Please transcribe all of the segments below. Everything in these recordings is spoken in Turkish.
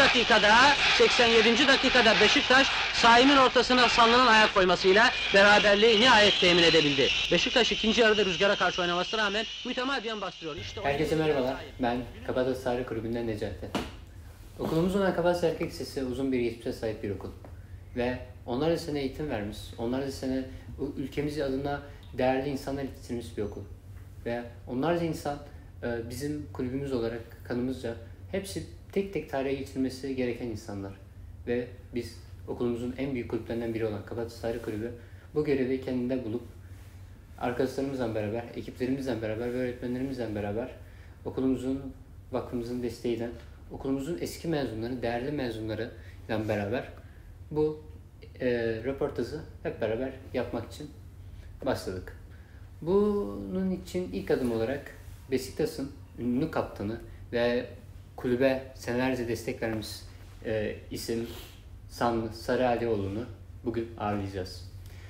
87. dakikada Beşiktaş sahimin ortasına sallanan ayak koymasıyla beraberliği nihayet temin edebildi. Beşiktaş ikinci yarıda rüzgara karşı oynamasına rağmen mütemadiyen bastırıyor. Herkese merhabalar. Ben Kabataş Sarı Kulübü'nden Necati. Okulumuz olan Kabataş Erkek Lisesi uzun bir geçmişe sahip bir okul. Ve onlarca sene eğitim vermiş, onlarca sene ülkemiz adına değerli insanlar yetiştirmiş bir okul. Ve onlarca insan bizim kulübümüz olarak kanımızca hepsi tek tek tarihe geçirmesi gereken insanlar. Ve biz okulumuzun en büyük kulüplerinden biri olan Kabataş Sarı Kulübü bu görevi kendinde bulup arkadaşlarımızla beraber, ekiplerimizle beraber ve öğretmenlerimizle beraber okulumuzun, vakfımızın desteğiyle okulumuzun eski mezunları, değerli mezunlarıyla beraber bu röportajı hep beraber yapmak için başladık. Bunun için ilk adım olarak Beşiktaş'ın ünlü kaptanı ve kulübe senelerce destek vermiş isim Sanlı Sarı Alioğlu'nu bugün ağırlayacağız.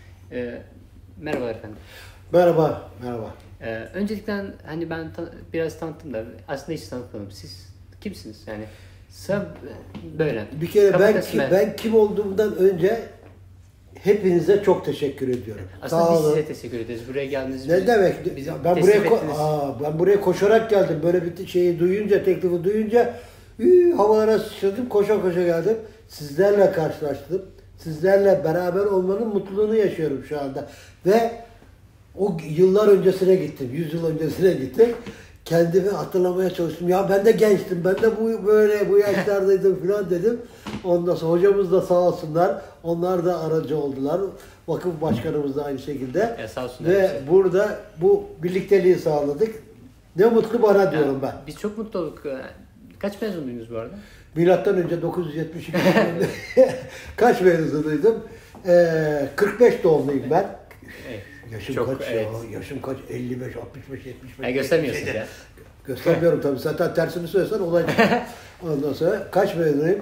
Merhaba efendim. Merhaba. Öncelikle hani ben biraz tanıttım da aslında hiç tanıtmadım. Siz kimsiniz? Yani böyle. Bir kere ben kim olduğumdan önce hepinize çok teşekkür ediyorum. Aslında biz size teşekkür ederiz. Buraya geldiniz. Ne demek? Ben buraya koşarak geldim. Böyle bir şeyi duyunca, teklifi duyunca havalara sıçradım, koşa koşa geldim. Sizlerle karşılaştım. Sizlerle beraber olmanın mutluluğunu yaşıyorum şu anda. Ve o yıllar öncesine gittim. 100 yıl öncesine gittim. Kendimi hatırlamaya çalıştım. Ya ben de gençtim. Ben de bu yaşlardaydım falan dedim. Ondan sonra hocamız da sağ olsunlar. Onlar da aracı oldular. Vakıf başkanımız da aynı şekilde. Sağ olsunlar. Ve burada bu birlikteliği sağladık. Ne mutlu bana diyorum ben. Biz çok mutlu olduk. Kaç mezunluydunuz bu arada? Milattan önce 972 kaç mezunuydum? 45 doğumluyum ben. Evet. Yaşım çok, kaç evet. ya? Yaşım kaç? 55, 65, 75. Göstermiyorsunuz ya. Göstermiyorum tabii. Zaten tersini söylesen olay çıkar. Ondan sonra kaç mezunuyum?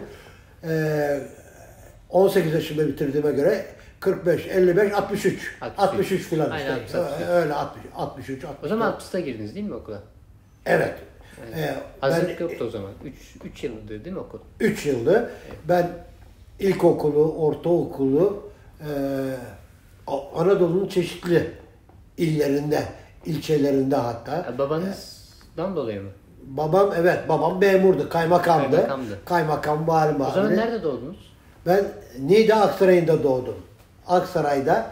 18 yaşında bitirdiğime göre 45, 55, 63. 63 filan aynen, işte. Öyle 63, 64. O zaman 60'ta girdiniz değil mi okula? Evet. Hazırlık yoktu o zaman. 3 yıldı değil mi okul? 3 yıldı. Evet. Ben ilkokulu, ortaokulu Anadolu'nun çeşitli illerinde, ilçelerinde hatta. Babanızdan dolayı mı? Babam memurdu, kaymakamdı. Kaymakam, vali mahalli. O zaman nerede doğdunuz? Ben Niğde Aksaray'ında doğdum. Aksaray'da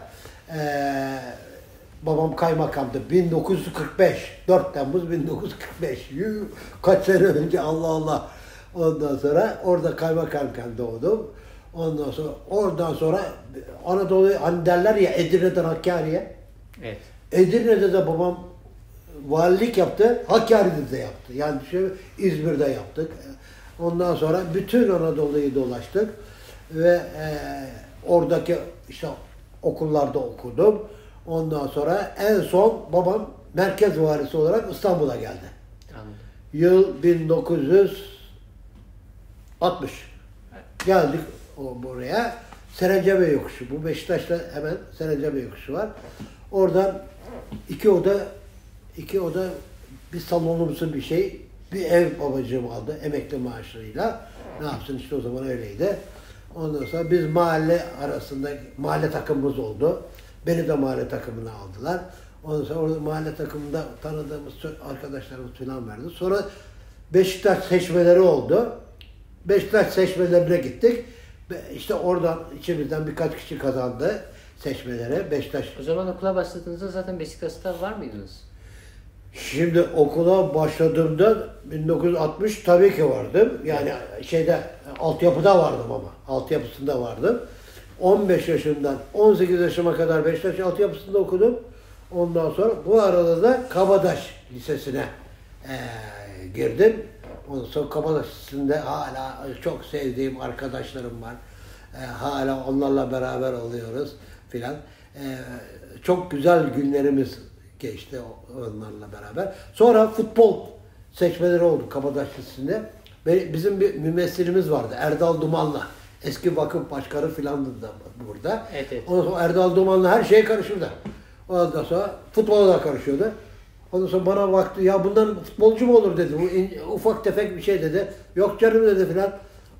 babam kaymakamdı. 1945. 4 Temmuz 1945. Kaç sene önce Allah. Ondan sonra orada kaymakamken doğdum. Oradan sonra Anadolu hani derler ya Edirne'den Hakkari'ye. Evet. Edirne'de de babam valilik yaptı. Hakkari'de de yaptı. Yani İzmir'de yaptık. Ondan sonra bütün Anadolu'yu dolaştık ve oradaki işte okullarda okudum. Ondan sonra en son babam merkez valisi olarak İstanbul'a geldi. Anladım. Yıl 1960. Geldik buraya. Serencebe Yokuşu. Bu Beşiktaş'ta hemen Serencebe Yokuşu var. Oradan iki oda bir salonumsu bir şey. Bir ev babacığım aldı emekli maaşlarıyla. Ne yapsın işte o zaman öyleydi. Ondan sonra biz mahalle arasında mahalle takımımız oldu. Beni de mahalle takımına aldılar. Ondan sonra orada mahalle takımında tanıdığımız arkadaşlarımız falan verdi. Sonra Beşiktaş seçmeleri oldu. Beşiktaş seçmelerine gittik. İşte oradan içimizden birkaç kişi kazandı seçmelere. Beşiktaş. O zaman okula başladığınızda zaten Beşiktaş'ta var mıydınız? Şimdi okula başladığımda 1960 tabii ki vardım. Yani altyapıda vardım ama. Altyapısında vardım. 15 yaşından 18 yaşıma kadar Beşiktaş altyapısında okudum. Ondan sonra bu arada da Kabataş Lisesi'ne girdim. Ondan sonra Kabataş Lisesi'nde hala çok sevdiğim arkadaşlarım var. Hala onlarla beraber oluyoruz filan. Çok güzel günlerimiz geçti onlarla beraber. Sonra futbol seçmeleri oldu Kabataş Lisesi'nde. Bizim bir mümessilimiz vardı Erdal Dumanlı. Eski vakıf başkanı filandı da burada. Evet. Ondan sonra Erdal Dumanlı her şeye karışırdı. Ondan sonra futbola da karışıyordu. Ondan sonra bana baktı, ya bundan futbolcu mu olur dedi. Bu ufak tefek bir şey dedi. Yok canım dedi filan.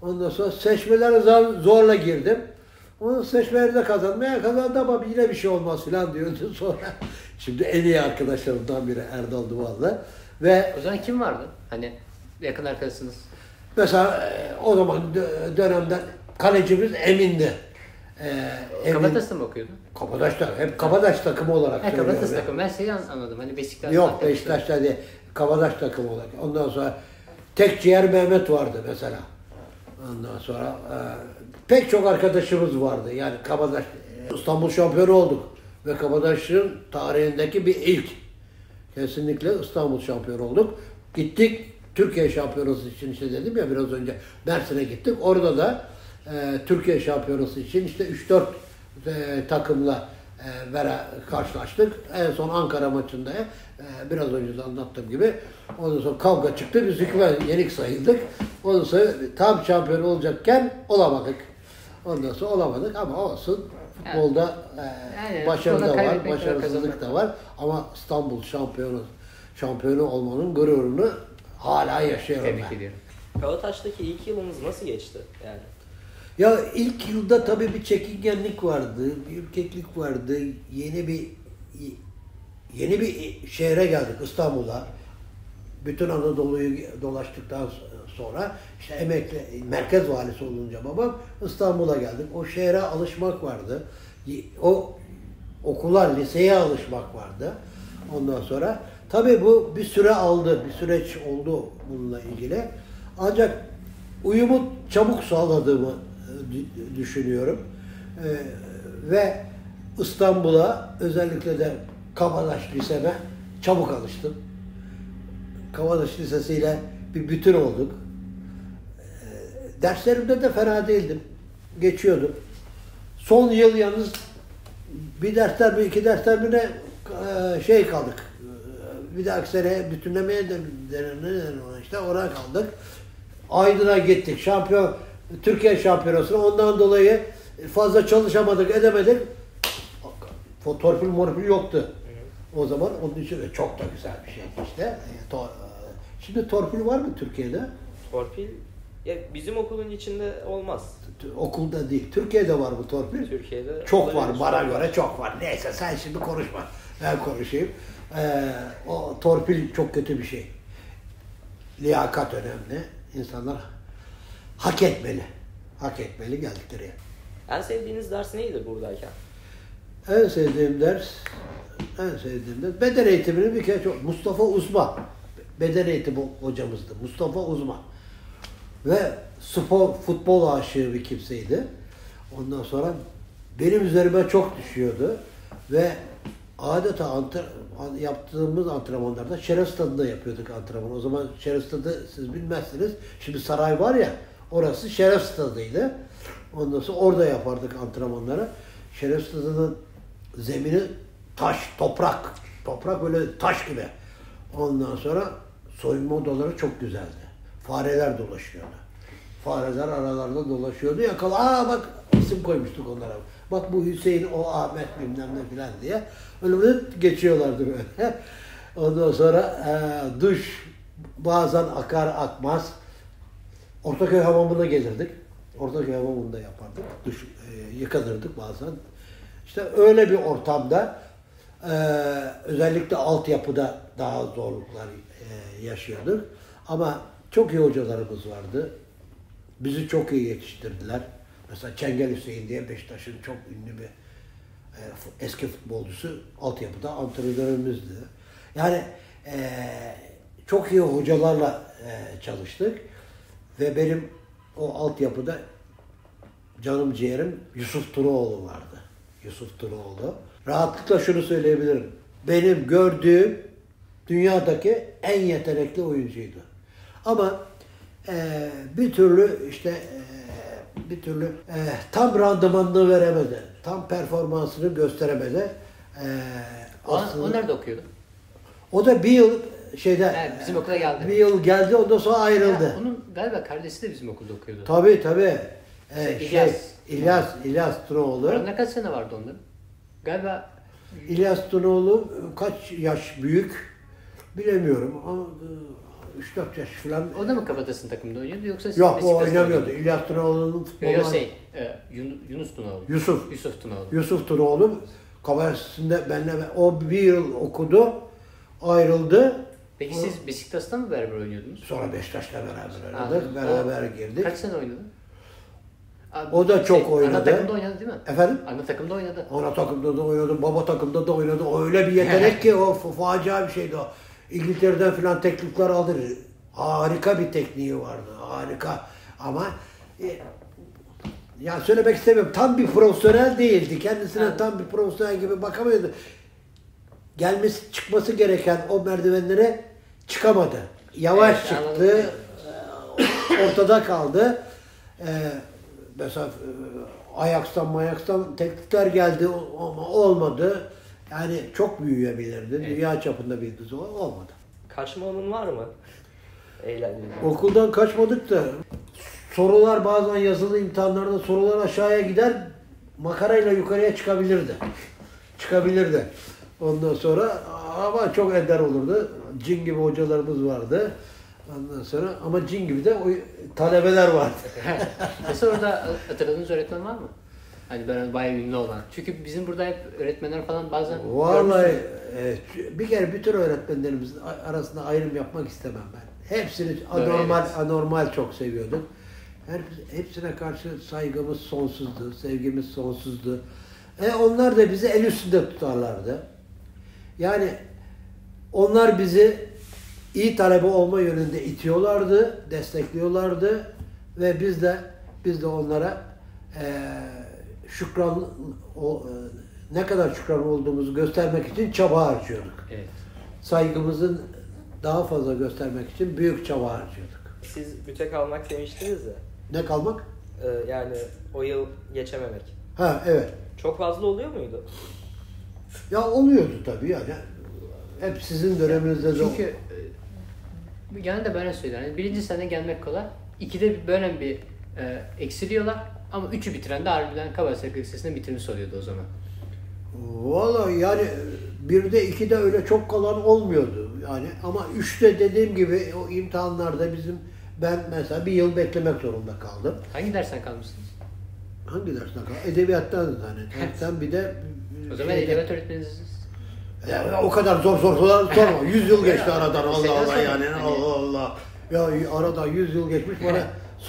Ondan sonra seçmelere zorla girdim. Onu seçmeleri de kazandı ama yine bir şey olmaz falan diyordu sonra. Şimdi en iyi arkadaşlarımdan biri Erdal Duval'la. Ve O zaman kim vardı? Hani yakın arkadaşınız. mesela o zaman dönemden kalecimiz Emin'di. Kabataş'ta mı okuyordu? Kabataş'ta. Hep Kabataş takımı olarak söylüyorum. Kabataş ya. takım. Ben şeyi anladım. Hani Beşiktaş. Yok Beşiktaş'ta değil. Kabataş takımı olarak. Ondan sonra tek ciğer Mehmet vardı mesela. Ondan sonra pek çok arkadaşımız vardı. Yani Kabataş İstanbul şampiyonu olduk. Ve Kabataş'ın tarihindeki bir ilk. Kesinlikle İstanbul şampiyonu olduk. Gittik Türkiye şampiyonası için işte dedim ya biraz önce Mersin'e gittik. Orada da Türkiye şampiyonası için işte 3-4 takımla karşılaştık. En son Ankara maçında biraz önce de anlattığım gibi ondan sonra kavga çıktı. Biz yenik sayıldık. Ondan sonra tam şampiyon olacakken olamadık. Ondan sonra olamadık ama olsun. Futbolda Yani başarı da futbolda var, kaybetmek var, başarısızlık kazanmak da var. Ama İstanbul şampiyonu olmanın gururunu hala yaşıyorum Tebrik ben. ediyorum. Kabataş'taki ilk yılımız nasıl geçti yani? Ya ilk yılda tabii bir çekingenlik vardı, bir ürkeklik vardı. Yeni bir şehre geldik İstanbul'a. Bütün Anadolu'yu dolaştıktan sonra işte emekli merkez valisi olunca babam İstanbul'a geldik. O şehre alışmak vardı. O okula, liseye alışmak vardı. Ondan sonra tabii bu bir süre aldı, bir süreç oldu bununla ilgili. Ancak uyumu çabuk sağladığımı düşünüyorum. Ve İstanbul'a özellikle de Kabataş Lisesi'ne çabuk alıştım. Kabataş Lisesi'yle bir bütün olduk. Derslerimde de fena değildim. Geçiyordum. Son yıl yalnız bir dersler mi iki dersler mi ne kaldık. Bir dahaki sene bütünlemeye denir işte oraya kaldık. Aydın'a gittik. Türkiye şampiyonasına. Ondan dolayı fazla çalışamadık, edemedik. Torpil morpil yoktu. O zaman onun için de çok da güzel bir şeydi işte. Şimdi torpil var mı Türkiye'de? Torpil ya bizim okulun içinde olmaz. Okulda değil. Türkiye'de var bu torpil. Türkiye'de Çok var. olabilir. Bana göre çok var. Neyse sen şimdi konuşma. Ben konuşayım. O torpil çok kötü bir şey. Liyakat önemli. İnsanlar hak etmeli. Hak etmeli geldikleri yer. En sevdiğiniz ders neydi buradayken? En sevdiğim ders beden eğitimini bir kere Mustafa Uzman beden eğitimi hocamızdı. Mustafa Uzman. Ve futbol aşığı bir kimseydi. Ondan sonra benim üzerime çok düşüyordu ve adeta yaptığımız antrenmanlarda şeref stadında yapıyorduk antrenmanı. O zaman şeref stadı siz bilmezsiniz. Şimdi saray var ya, orası şeref stadıydı. Ondan sonra orada yapardık antrenmanları. Şeref stadının zemini taş, toprak. Toprak böyle taş gibi. Ondan sonra soyunma odaları çok güzeldi. Fareler dolaşıyordu. Fareler aralarında dolaşıyordu. Bak isim koymuştuk onlara. Bak bu Hüseyin, o Ahmet bilmem ne filan diye. Öyle geçiyorlardı böyle. Ondan sonra duş bazen akar akmaz. Ortaköy hamamına gelirdik. Ortaköy hamamında yapardık. Duş yıkanırdık bazen. İşte öyle bir ortamda özellikle altyapıda daha zorluklar yaşıyorduk. Ama çok iyi hocalarımız vardı. Bizi çok iyi yetiştirdiler. Mesela Çengel Hüseyin diye Beşiktaş'ın çok ünlü bir eski futbolcusu altyapıda antrenörümüzdü. Yani çok iyi hocalarla çalıştık. Ve benim o altyapıda canım ciğerim Yusuf Turoğlu vardı. Yusuf Turoğlu. Rahatlıkla şunu söyleyebilirim. Benim gördüğüm dünyadaki en yetenekli oyuncuydu. Ama bir türlü tam randımanını veremedi. Tam performansını gösteremedi. O nerede okuyordu? O da bir yıl Bizim okula geldi. Bir yıl geldi, ondan sonra ayrıldı. Ya, onun galiba kardeşi de bizim okulda okuyordu. Tabii. İlyas. İlyas Tunoğlu. Arasında kaç sene vardı onların? Galiba İlyas Tunoğlu kaç yaş büyük bilemiyorum ama 3-4 yaş falan. O da mı Kafatas'ın takımında oynuyordu yoksa siz Yok o Beşiktaş'ta oynamıyordu. oynuyordunuz? İlyas Tunaoğlu'nun Yok futbolu. Yunus Tunaoğlu. Yusuf Tunaoğlu. Yusuf Tunaoğlu Kabahat'sinde benimle o bir yıl okudu. Ayrıldı. Peki siz Beşiktaş'ta mı beraber oynuyordunuz? Sonra Beşiktaş'la beraber Anladım. oynadık. Beraber girdik. Kaç sene oynadı? O da çok oynadı. Ana takımda oynadı değil mi? Efendim? Ana takımda oynadı. Ana takımda da oynadı, baba takımda da oynadı. Öyle bir yetenek ki o facia bir şeydi o. İngiltere'den falan teklifler aldı. Harika bir tekniği vardı. Harika. Ama ya söylemek istemiyorum. Tam bir profesyonel değildi. Kendisine Evet. tam bir profesyonel gibi bakamıyordu. Gelmesi, çıkması gereken o merdivenlere çıkamadı. Yavaş Evet, çıktı. Ortada kaldı. Mesela Ajax'tan teklifler geldi ama olmadı. Yani çok büyüyebilirdi. Evet. Dünya çapında bir dizi olmadı. Kaçma anın var mı? Eğlenceli. Okuldan kaçmadık da sorular bazen yazılı imtihanlarda sorular aşağıya gider makarayla yukarıya çıkabilirdi. Ondan sonra ama çok ender olurdu. Cin gibi hocalarımız vardı. Ondan sonra ama cin gibi de o talebeler vardı. Mesela orada hatırladığınız öğretmen var mı? Hani böyle bayağı ünlü olan. Çünkü bizim burada hep öğretmenler falan bazen... Vallahi bir kere bütün öğretmenlerimizin arasında ayrım yapmak istemem ben. Hepsini anormal çok seviyorduk. Hepsine karşı saygımız sonsuzdu, sevgimiz sonsuzdu. Onlar da bizi el üstünde tutarlardı. Yani onlar bizi iyi talebe olma yönünde itiyorlardı, destekliyorlardı ve biz de onlara ne kadar şükran olduğumuzu göstermek için çaba harcıyorduk. Evet. Saygımızın daha fazla göstermek için büyük çaba harcıyorduk. Siz büte kalmak demiştiniz ya. Ne kalmak? Yani o yıl geçememek. Ha evet. Çok fazla oluyor muydu? Ya oluyordu tabii yani. Hep sizin döneminizde de Çünkü genelde böyle söyler. Yani birinci sene gelmek kolay. İkide böyle bir eksiliyorlar. Ama üçü bitiren de harbiden Kabahat Lisesi'ni bitirmiş oluyordu o zaman. Vallahi yani birde ikide öyle çok kalan olmuyordu yani ama üçte dediğim gibi o imtihanlarda ben mesela bir yıl beklemek zorunda kaldım. Hangi dersten kalmışsınız? Hangi dersten kaldım? Edebiyattan zannedersem bir de O zaman edebiyat öğretmeniniz. ya, o kadar zor sorular sorma. 100 yıl geçti aradan Allah Şeyden Allah sonra yani hani- Allah Allah. Ya aradan 100 yıl geçmiş bana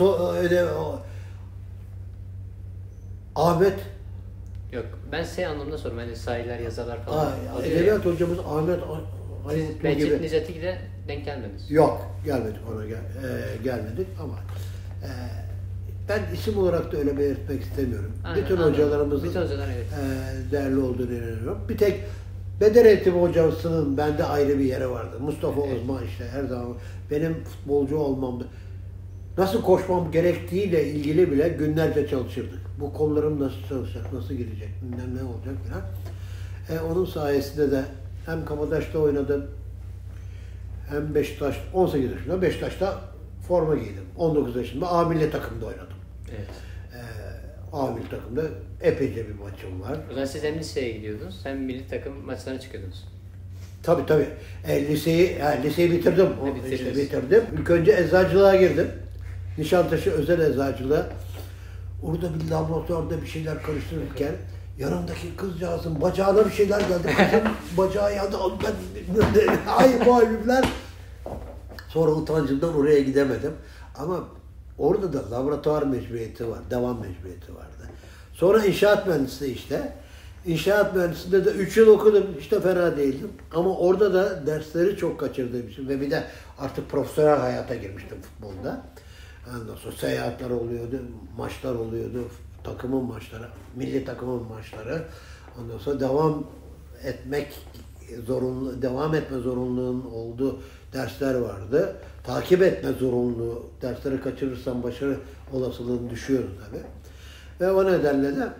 Ahmet Yok, ben şey anlamda sorum. Hani sahiler, yazarlar falan. oluyor ya. edebiyat hocamız Ahmet Ayutlu gibi. Necati de denk gelmediniz. Yok, gelmedik ona gelmedik ama ben isim olarak da öyle belirtmek istemiyorum. Aynen, Bütün anladım. hocalarımızın Bütün hocalar evet. değerli olduğunu inanıyorum. Bir tek beden eğitimi hocasının bende ayrı bir yeri vardı. Mustafa Evet. Osman işte her zaman benim futbolcu olmamda nasıl koşmam gerektiğiyle ilgili bile günlerce çalışırdık. Bu kollarım nasıl çalışacak, nasıl girecek, bilmem ne olacak falan. Onun sayesinde de hem Kabataş'ta oynadım, hem Beşiktaş, 18 yaşında Beşiktaş'ta forma giydim. 19 yaşında A milli takımda oynadım. Evet. A milli takımda epeyce bir maçım var. O zaman siz hem liseye gidiyordunuz hem milli takım maçlarına çıkıyordunuz. Tabii. Liseyi bitirdim. Bitirdiniz. Bitirdim. İlk önce eczacılığa girdim. Nişantaşı özel eczacılığa. Orada bir laboratuvarda bir şeyler karıştırırken yanımdaki kızcağızın bacağına bir şeyler geldi. Kızın bacağı yandı. Ay bu halifler. Sonra utancımdan oraya gidemedim. Ama orada da laboratuvar mecburiyeti var. Devam mecburiyeti vardı. Sonra inşaat mühendisliği işte. İnşaat mühendisliğinde de 3 yıl okudum. Hiç de fena değildim. Ama orada da dersleri çok kaçırdığım için ve bir de artık profesyonel hayata girmiştim futbolda. Ondan sonra seyahatler oluyordu, maçlar oluyordu, takımın maçları, milli takımın maçları. Ondan sonra devam etme zorunluluğun olduğu dersler vardı. Takip etme zorunluluğu, dersleri kaçırırsan başarı olasılığın düşüyordu tabii. Ve o nedenle de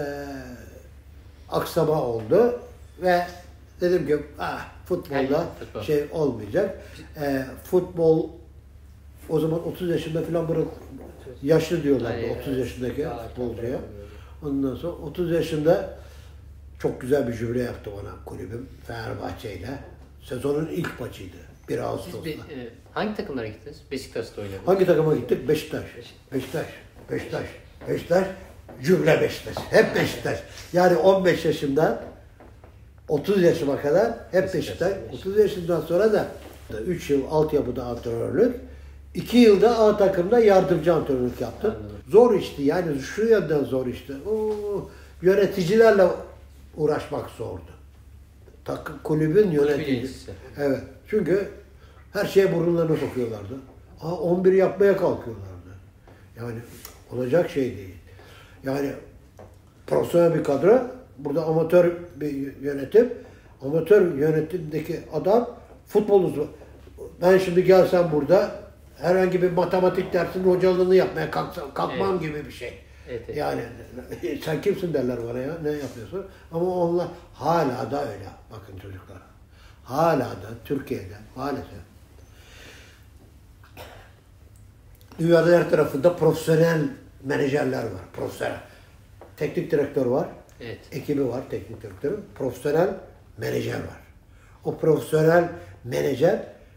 aksama oldu ve dedim ki futbolda futbol. şey olmayacak. Futbol o zaman 30 yaşında falan yaşlı diyorlardı Ay, 30 yaşındaki Daha futbolcuya. Ondan sonra 30 yaşında çok güzel bir jübile yaptı bana kulübüm Fenerbahçe ile. Sezonun ilk maçıydı. 1 Siz Ağustos'ta. Hangi takımlara gittiniz? Beşiktaş'ta oynadınız. Hangi takıma gittik? Beşiktaş. Beşiktaş. Cümle Beşiktaş. Hep Beşiktaş. Yani 15 yaşımda 30 yaşıma kadar hep Beşiktaş. 30 yaşından sonra da 3 yıl altyapıda antrenörlük. 2 yılda A takımda yardımcı antrenörlük yaptım. Anladım. Zor işti yani şu yönden zor işti. Yöneticilerle uğraşmak zordu. Kulübün yöneticisi. yöneticisi. Evet. Çünkü her şeye burunlarını sokuyorlardı. 11 yapmaya kalkıyorlardı. Yani olacak şey değil. Yani profesyonel bir kadro, burada amatör bir yönetim. Amatör yönetimdeki adam futbol uzmanı. Ben şimdi gelsem burada herhangi bir matematik dersinin hocalığını yapmaya kalkmam gibi bir şey. Evet. Yani sen kimsin derler bana ya, ne yapıyorsun? Ama onlar hala da öyle. Bakın çocuklar. Hala da Türkiye'de maalesef. Dünyada her tarafında profesyonel menajerler var. Profesyonel. Teknik direktör var. Evet. Ekibi var teknik direktörün. Profesyonel menajer var. O profesyonel menajer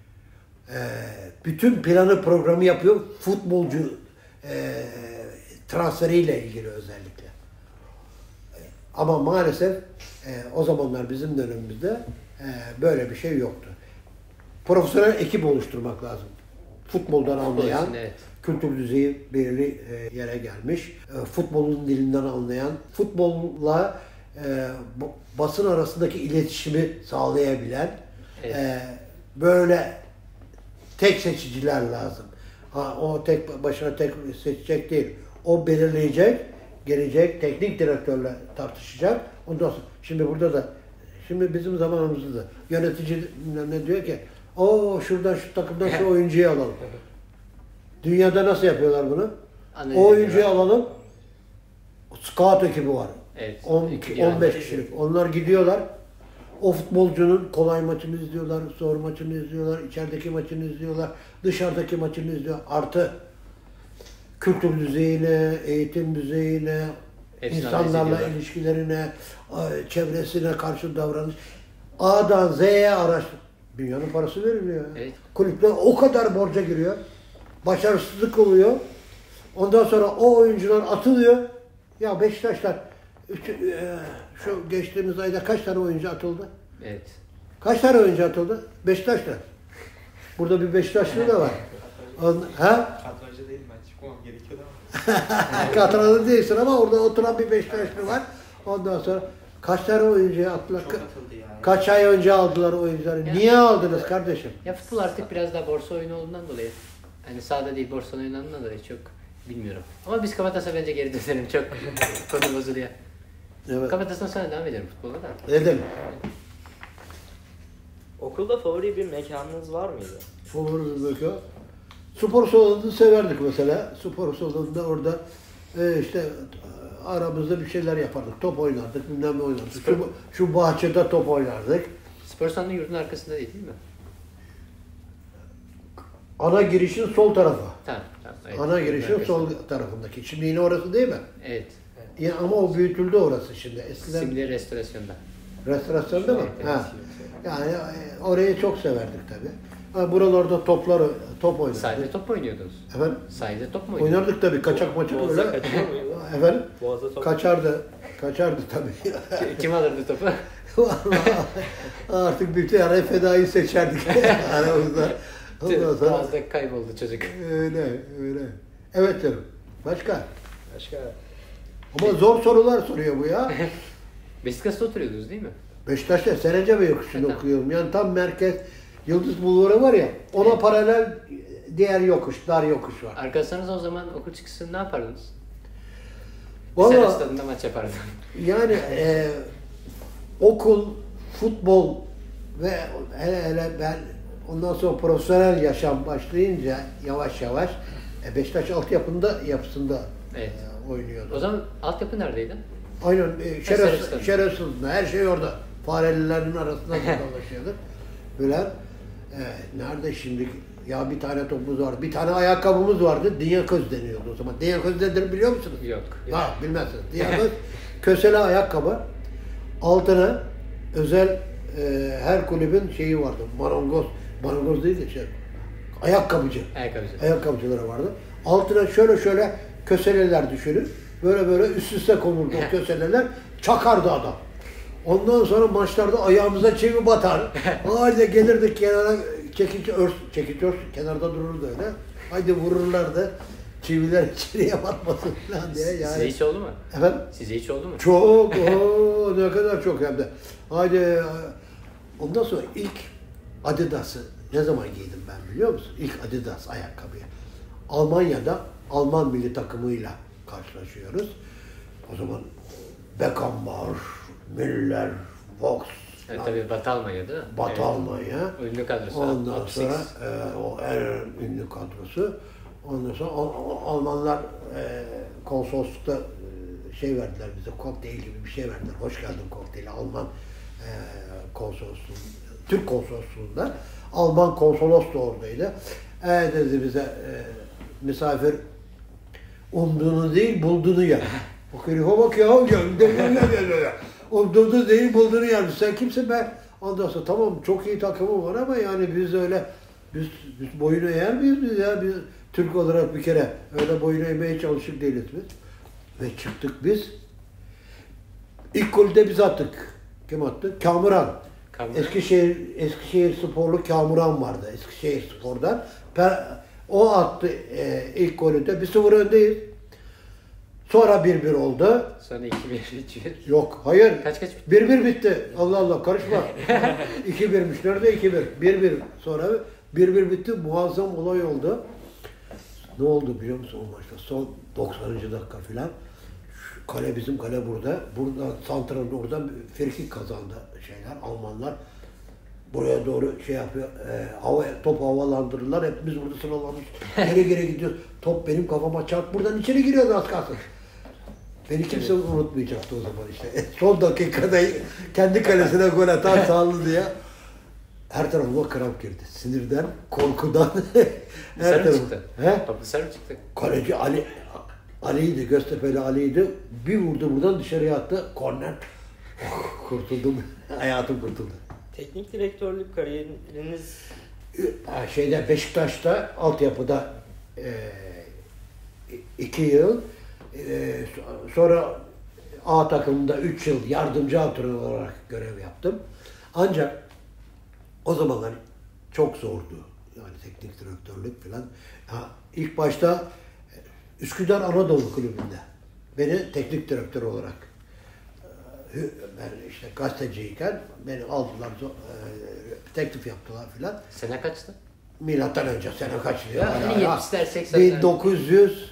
bütün planı programı yapıyor. Futbolcu transferiyle ilgili özellikle. Ama maalesef o zamanlar bizim dönemimizde böyle bir şey yoktu. Profesyonel ekip oluşturmak lazım. Futboldan anlayan, Evet. kültür düzeyi belirli yere gelmiş, futbolun dilinden anlayan, futbolla basın arasındaki iletişimi sağlayabilen, Evet. böyle tek seçiciler lazım. O tek başına tek seçecek değil. O belirleyecek, gelecek, teknik direktörle tartışacak. Ondan sonra, şimdi burada da, şimdi bizim zamanımızda da yönetici ne diyor ki, şuradan şu takımdan şu oyuncuyu alalım. Dünyada nasıl yapıyorlar bunu? Anladım. O oyuncuyu alalım. Scout ekibi var. Evet. 15 kişilik. Onlar gidiyorlar. O futbolcunun kolay maçını izliyorlar, zor maçını izliyorlar, içerideki maçını izliyorlar, dışarıdaki maçını izliyor. Artı kültür düzeyine, eğitim düzeyine, Hepsini insanlarla analiz ediyorlar. ilişkilerine, çevresine karşı davranış. A'dan Z'ye araştır. Dünyanın parası veriliyor. Evet. Kulüpler o kadar borca giriyor. Başarısızlık oluyor. Ondan sonra o oyuncular atılıyor. Ya Beşiktaşlar şu geçtiğimiz ayda kaç tane oyuncu atıldı? Evet. Kaç tane oyuncu atıldı? Beşiktaşlar. Burada bir Beşiktaşlı da var. Ha? Kadrajda değilim ben çıkmam gerekiyordu ama. Katralı değilsin ama orada oturan bir Beşiktaşlı var. Ondan sonra kaç tane oyuncuya attılar? Çok atıldı ya. Kaç ay önce aldılar oyuncuları? Ya. Niye aldınız kardeşim? Ya futbol artık biraz daha borsa oyunu olduğundan dolayı. Hani sahada değil borsa oyunundan dolayı çok bilmiyorum. Ama biz Kapatas'a bence geri dönelim. Çok konu bozuluyor. Evet. Kapatas'tan sonra devam edelim futbola da. Edelim. Okulda favori bir mekanınız var mıydı? Favori bir mekan. Spor salonunu severdik mesela. Spor salonunda orada işte aramızda bir şeyler yapardık. Top oynardık, bilmem ne oynardık. Şu bahçede top oynardık. Spor salonu yurdun arkasında değil mi? Ana girişin sol tarafı. Tamam. Evet. Ana girişin sol tarafındaki. Şimdi yine orası değil mi? Evet. Ya ama o büyütüldü orası şimdi. Eskiden Simli restorasyonda. restorasyonda mı? Evet, Ha. Yani orayı çok severdik tabii. Buralarda top oynardık. Sahilde top mu oynuyordunuz? Efendim? Sahilde top mu oynuyordunuz? Oynardık tabii. Kaçak maçak Boğaz'a öyle. kaçıyor muydu? Efendim? Boğaz'a top. Kaçardı tabii. Kim alırdı topu? Vallahi artık bütün ara fedayı seçerdik aramızda. Ondan sonra Boğaz'da kayboldu çocuk. öyle. Evet canım. Başka? Başka? Ama zor sorular soruyor bu ya. Beşiktaş'ta oturuyordunuz değil mi? Beşiktaş'ta Serence Bey yokuşunu Tamam. okuyorum. Yani tam merkez Yıldız Bulvarı var ya, ona paralel diğer yokuş, dar yokuş var. Arkadaşlarınız o zaman okul çıkışında ne yapardınız? Valla Sera stadında maç yapardın. yani okul, futbol ve hele ben ondan sonra profesyonel yaşam başlayınca yavaş yavaş Beşiktaş yapısında Evet. oynuyordu. O zaman altyapı neredeydi? Aynen Serap şerefsiz, her şey orada. Farelilerin arasında dolaşıyorduk. Bülent, nerede şimdi? Ya bir tane topumuz vardı. Bir tane ayakkabımız vardı. Dinyaköz deniyordu o zaman. Dinyaköz nedir biliyor musunuz? Yok. Ha, bilmezsiniz. Dinyaköz kösele ayakkabı. Altına özel her kulübün şeyi vardı. Marangoz değil de Ayakkabıcı. Ayakkabıcı. Ayakkabıcıları vardı. Altına şöyle köseleler düşünün. Böyle üst üste konurdu o köseleler. Çakardı adam. Ondan sonra maçlarda ayağımıza çivi batar. Haydi gelirdik kenara çekici örs kenarda dururdu öyle. Haydi vururlardı. Çiviler içeriye batmasın falan diye. Yani. Size hiç oldu mu? Efendim? Size hiç oldu mu? Çok. Ne kadar çok hem de. Haydi. Ondan sonra ilk Adidas'ı ne zaman giydim ben biliyor musun? İlk Adidas ayakkabıyı. Almanya'da Alman milli takımıyla karşılaşıyoruz. O zaman Beckenbauer, Müller, Fox. Evet, tabii Batı Almanya değil mi? Batı Evet. Almanya. Ünlü kadrosu. Ondan 68. sonra o en ünlü kadrosu. Ondan sonra Almanlar konsoloslukta şey verdiler bize, kokteyl gibi bir şey verdiler. Hoş geldin kokteyli. Alman konsolosluğu, Türk konsolosluğunda. Alman konsolos da oradaydı. Dedi bize misafir umduğunu değil bulduğunu yer. O herife bak ya. Umduğunu değil bulduğunu yer. Sen kimsin be? Ondan sonra tamam çok iyi takımım var ama yani biz öyle biz boyunu eğer miyiz biz ya? Biz Türk olarak bir kere öyle boyunu eğmeye çalışık değiliz biz. Ve çıktık biz. İlk golü de biz attık. Kim attı? Kamuran. Eskişehir sporlu Kamuran vardı. Eskişehir Spor'dan. O attı ilk golü de. 1-0 öndeyiz. Sonra 1-1 oldu. Sonra 2-1, 3-1. Yok, hayır. Kaç? 1-1 bitti. Allah Allah, karışma. 2-1'miş. Nerede 2-1? 1-1. Sonra 1-1 bitti. Muazzam olay oldu. Ne oldu biliyor musun o maçta? Son 90. dakika filan. Kale bizim kale burada. Buradan santralın oradan frikik kazandı şeyler, Almanlar. Buraya doğru şey yapıyor, top havalandırırlar. Hepimiz burada sıralanmış. Geri gidiyoruz. Top benim kafama çarp. Buradan içeri giriyordu az kalsın. Beni kimse unutmayacaktı o zaman işte. Son dakikada kendi kalesine gol atan sağlı diye. Her tarafıma kramp girdi. Sinirden, korkudan. Dışarı mı çıktı? He? Top dışarı mı çıktı? Kaleci Ali'ydi, Göztepe'li Ali'ydi. Bir vurdu buradan dışarıya attı. Korner. Kurtuldum. Hayatım kurtuldu. Teknik direktörlük kariyeriniz Beşiktaş'ta altyapıda 2 yıl, sonra A takımında 3 yıl yardımcı antrenör olarak görev yaptım. Ancak o zamanlar çok zordu. Yani teknik direktörlük falan. İlk başta Üsküdar Anadolu Kulübü'nde beni teknik direktör olarak, ben işte gazeteciyken beni aldılar, teklif yaptılar filan. Sene kaçtı? Milattan önce sene kaç diyor? Ya, 70'ler, 80'ler. 1975.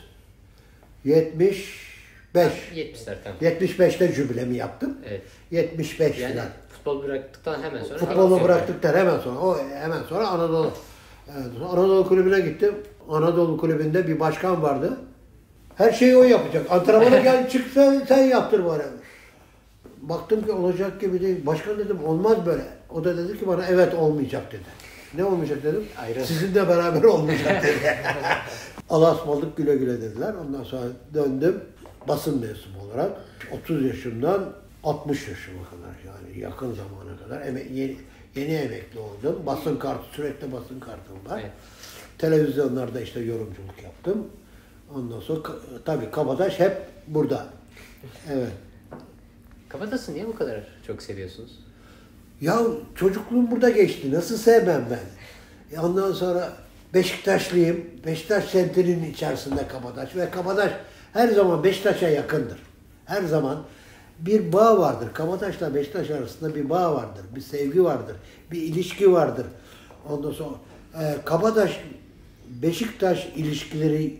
70'ler tamam. 75'te jübilemi yaptım. Evet. 75 Yani filan. futbol bıraktıktan hemen sonra. Futbolu bıraktıktan hemen sonra Anadolu. Evet, Anadolu Kulübü'ne gittim. Anadolu Kulübü'nde bir başkan vardı. Her şeyi o yapacak. Antrenmana gel çık sen yaptır bana. Baktım ki olacak gibi değil. Başkan dedim olmaz böyle. O da dedi ki bana evet olmayacak dedi. Ne olmayacak dedim. Ayrı. Sizinle beraber olmayacak dedi. Allah'a ısmarladık güle güle dediler. Ondan sonra döndüm basın mensubu olarak. 30 yaşımdan 60 yaşıma kadar yani yakın zamana kadar yeni emekli oldum. Basın kartı, sürekli basın kartım var. Evet. Televizyonlarda işte yorumculuk yaptım. Ondan sonra tabii Kabataş hep burada. Evet. Kabadas'ı niye bu kadar çok seviyorsunuz? Ya çocukluğum burada geçti. Nasıl sevmem ben? Ondan sonra Beşiktaşlıyım. Beşiktaş semtinin içerisinde Kabataş ve Kabataş her zaman Beşiktaş'a yakındır. Her zaman bir bağ vardır. Kabataş'la Beşiktaş arasında bir bağ vardır. Bir sevgi vardır. Bir ilişki vardır. Ondan sonra Kabataş Beşiktaş ilişkileri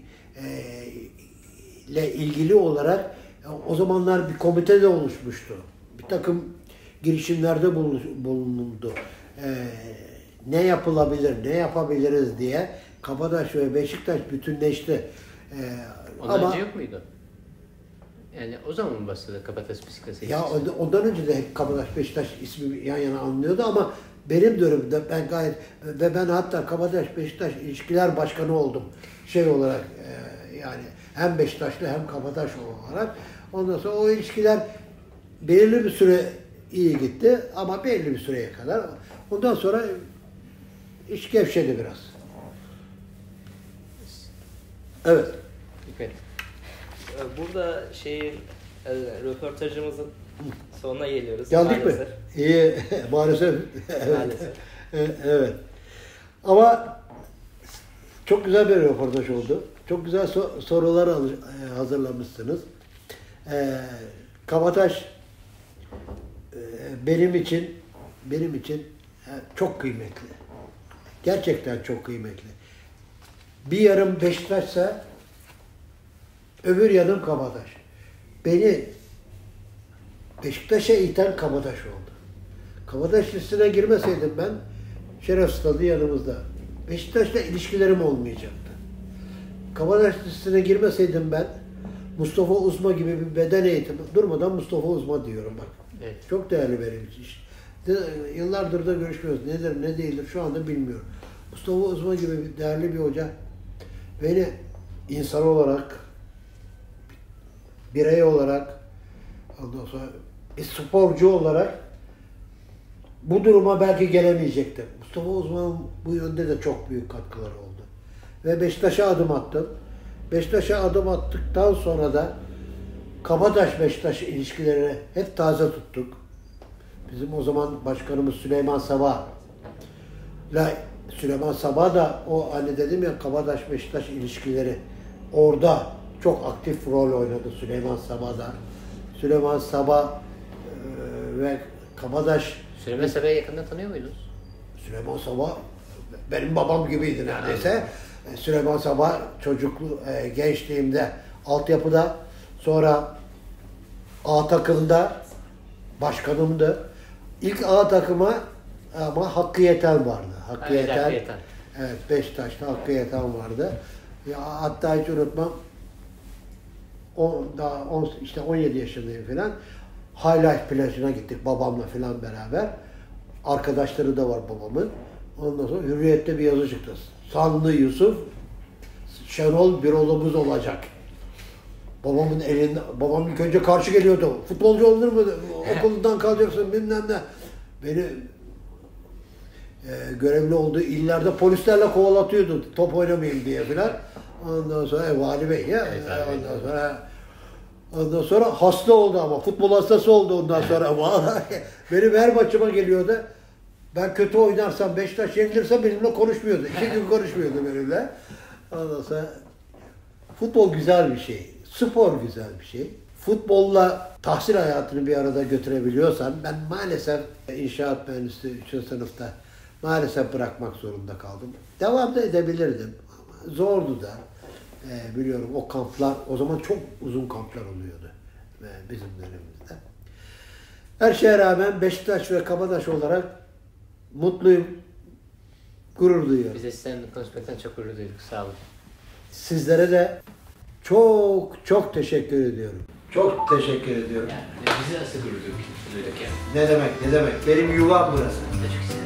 ile ilgili olarak o zamanlar bir komite de oluşmuştu. Bir takım girişimlerde bulunuldu. Ne yapılabilir, ne yapabiliriz diye Kabataş ve Beşiktaş bütünleşti. Ondan önce yok muydu? Yani o zaman mı başladı Kabataş Beşiktaş'a? Ya ondan önce de hep Kabataş Beşiktaş ismi yan yana anılıyordu ama benim dönemimde ben hatta Kabataş Beşiktaş İlişkiler Başkanı oldum. Şey olarak yani hem Beşiktaşlı hem Kabataş olarak. Ondan sonra o ilişkiler belirli bir süre iyi gitti ama belli bir süreye kadar. Ondan sonra iş gevşedi biraz. Evet. Hikmet. Burada röportajımızın sonuna geliyoruz. Geldik maalesef. mi? İyi. Maalesef. Evet. Maalesef. Evet. Ama çok güzel bir röportaj oldu. Çok güzel sorular hazırlamışsınız. Kabataş benim için çok kıymetli. Gerçekten çok kıymetli. Bir yarım Beşiktaş'sa öbür yanım Kabataş. Beni Beşiktaş'a iten Kabataş oldu. Kabataş listesine girmeseydim ben Şeref Stadı yanımızda. Beşiktaş'la ilişkilerim olmayacaktı. Kabataş listesine girmeseydim ben Mustafa Uzma gibi bir beden eğitimi, durmadan Mustafa Uzma diyorum bak. Evet. Çok değerli benim için. Yıllardır da görüşmüyoruz. Nedir ne değildir şu anda bilmiyorum. Mustafa Uzma gibi bir değerli bir hoca beni insan olarak, birey olarak, ondan sonra bir sporcu olarak bu duruma belki gelemeyecektim. Mustafa Uzman'ın bu yönde de çok büyük katkıları oldu. Ve Beşiktaş'a adım attım. Beşiktaş'a adım attıktan sonra da Kabataş-Beşiktaş ilişkilerini hep taze tuttuk. Bizim o zaman başkanımız Süleyman Sabah da o hani dedim ya Kabataş-Beşiktaş ilişkileri orada çok aktif rol oynadı Süleyman Sabah da. Süleyman Sabah ve Kabataş. Süleyman Sabah'ı yakından tanıyor muydunuz? Süleyman Sabah benim babam gibiydi neredeyse. Süleyman Sabah gençliğimde altyapıda, sonra A takımda başkanımdı. İlk A takıma ama Hakkı Yeten vardı. Hakkı Yeten. Evet, Beşiktaş'ta Hakkı Yeten vardı. Ya, hatta hiç unutmam. İşte 17 yaşındayım falan. Highlight plajına gittik babamla falan beraber. Arkadaşları da var babamın. Ondan sonra Hürriyet'te bir yazı çıktı. Sanlı Yusuf, Şenol Birol'umuz olacak. Babam ilk önce karşı geliyordu. Futbolcu olur mu? Okulundan kalacaksın bilmem ne. Beni görevli olduğu illerde polislerle kovalatıyordu. Top oynamayayım diye filan. Ondan sonra Vali Bey ya. Ondan sonra hasta oldu ama. Futbol hastası oldu ondan sonra. Vallahi benim her maçıma geliyordu. Ben kötü oynarsam, Beşiktaş yenilirse benimle konuşmuyordu. 2 gün konuşmuyordu benimle. Ondan sonra futbol güzel bir şey. Spor güzel bir şey. Futbolla tahsil hayatını bir arada götürebiliyorsan, ben maalesef inşaat mühendisliği 3. sınıfta maalesef bırakmak zorunda kaldım. Devam da edebilirdim. Ama zordu da. Biliyorum o kamplar, o zaman çok uzun kamplar oluyordu bizim dönemimizde. Her şeye rağmen Beşiktaş ve Kabataş olarak mutluyum, gurur duyuyorum. Biz de seninle konuşmaktan çok gurur duyduk. Sağ olun. Sizlere de çok teşekkür ediyorum. Çok teşekkür ediyorum. Yani bizi nasıl gurur duyduk yani? Ne demek? Benim yuvam burası. Teşekkür ederim.